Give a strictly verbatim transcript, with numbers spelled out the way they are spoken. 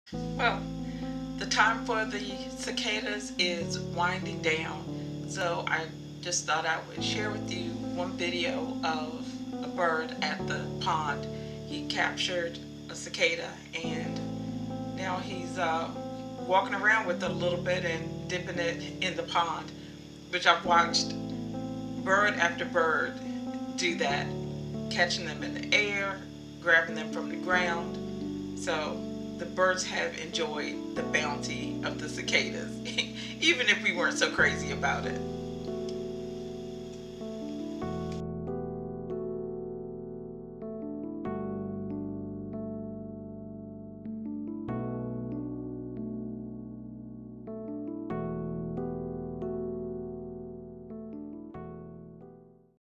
Well, the time for the cicadas is winding down, so I just thought I would share with you one video of a bird at the pond. He captured a cicada and now he's uh, walking around with it a little bit and dipping it in the pond, which I've watched bird after bird do that, catching them in the air, grabbing them from the ground. So the birds have enjoyed the bounty of the cicadas, even if we weren't so crazy about it.